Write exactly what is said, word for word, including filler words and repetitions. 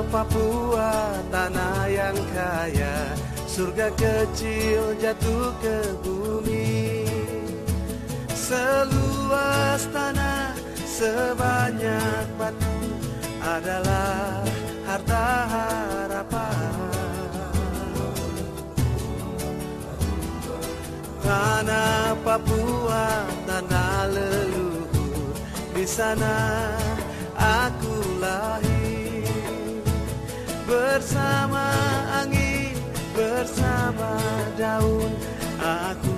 Papua, tanah yang kaya, surga kecil jatuh ke bumi. Seluas tanah, sebanyak batu adalah harta harapan. Tanah Papua, tanah leluhur, di sana aku lahir. Bersama angin, bersama daun, aku